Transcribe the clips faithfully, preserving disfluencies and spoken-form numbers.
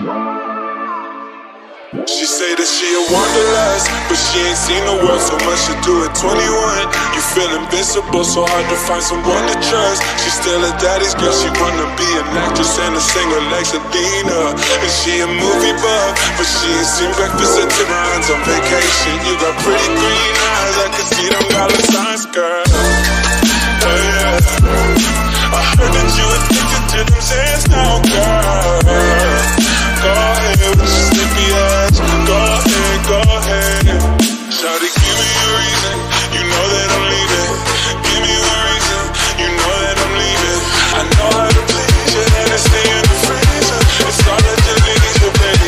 She say that she a wanderlust, but she ain't seen the world so much to do at twenty-one. You feel invincible, so hard to find someone to trust. She's still a daddy's girl, she wanna be an actress and a singer like Selena. And she a movie buff, but she ain't seen Breakfast at Tiffany's on vacation. You got pretty green eyes, I can see them dollar signs, girl. Oh yeah, I heard that you addicted to them sands now, girl. Go ahead with your slippy ass. Go ahead, go ahead. Shawty, give me a reason. You know that I'm leaving. Give me a reason. You know that I'm leaving. I know how to please you, and I stay in the freezer. It's all that you need, so baby,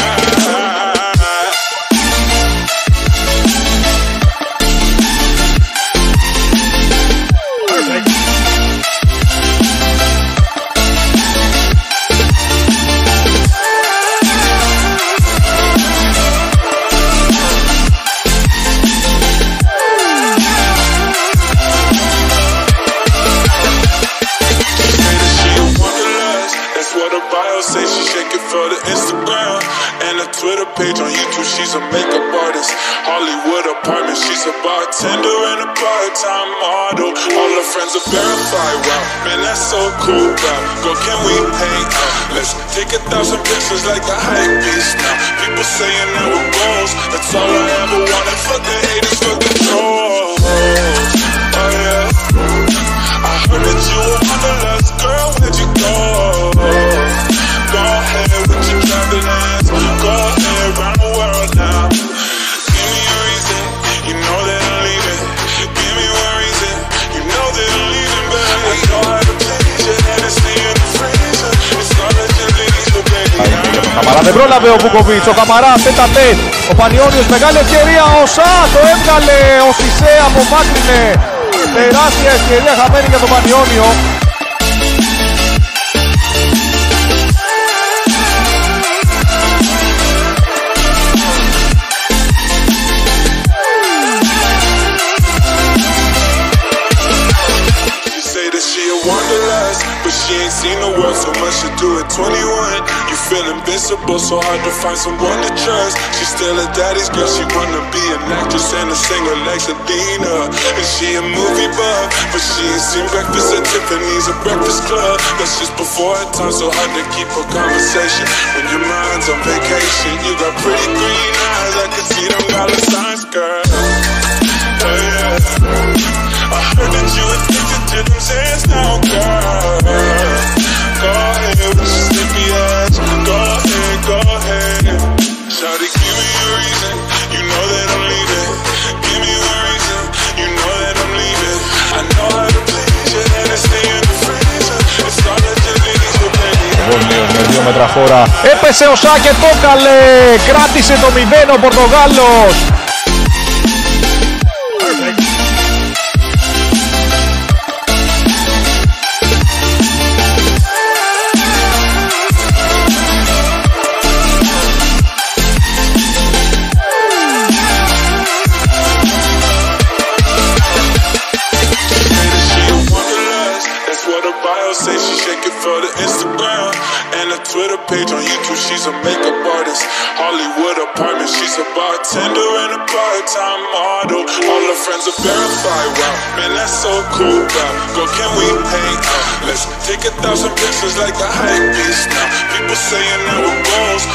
say she shake it for the Instagram and a Twitter page on YouTube. She's a makeup artist, Hollywood apartment. She's a bartender and a part-time model. All her friends are verified. Wow, man, that's so cool. Wow, girl, can we hang out? Let's take a thousand pictures like a hype beast now. People saying that we're goals. That's all I ever wanted. Fuck the haters, fuck the trolls. Oh yeah, I heard that you were wanderlust, girl. Where'd you go? Go ahead with your traveling ass. Go ahead around the world now. Give me a reason. You know that I'm leaving. Give me one reason. You know that I'm leaving, baby. I know how to please you, and it's in the freezer. It's all that you need, so baby. Ο Καμαρά δεν πρόλαβε ο Βούκοβιτς. Ο Καμαρά τέτα τέτ. Ο Πανιόνιος μεγάλη ευκαιρία. Ο Σα το έβγαλε. Ο Σισέ απομάκρυνε. Τεράστια ευκαιρία χαμένη για τον Πανιόνιο. Wanderlust, but she ain't seen the world so much to do at twenty-one. You feel invincible, so hard to find someone to trust. She's still a daddy's girl, she wanna be an actress and a singer like Selena. And she a movie buff, but she ain't seen Breakfast at Tiffany's, a breakfast club. That's just before her time, so hard to keep a conversation when your mind's on vacation. You got pretty green eyes, I can see them dollar signs, girl. Oh yeah, I heard that you addicted to them sands now, girl. Go ahead with your slippy ass. Go ahead, go ahead. Shawty, give me a reason. You know that I'm leaving. Give me a reason. You know that I'm leaving. I know how to please you, and I stay in the freezer. It's all that you need, so baby. Βόλμιος με δύο μέτρα φόρα. Έπεσε ο Σα και το έβγαλε. Κράτησε το μηδέν ο Πορτογάλος. Say she shake it for the Instagram and a Twitter page on YouTube. She's a makeup artist, Hollywood apartment. She's a bartender and a part-time model. All her friends are verified. Wow, man, that's so cool. Wow, girl, can we hang out? Let's take a thousand pictures like a hype beast now. People saying that we're goals.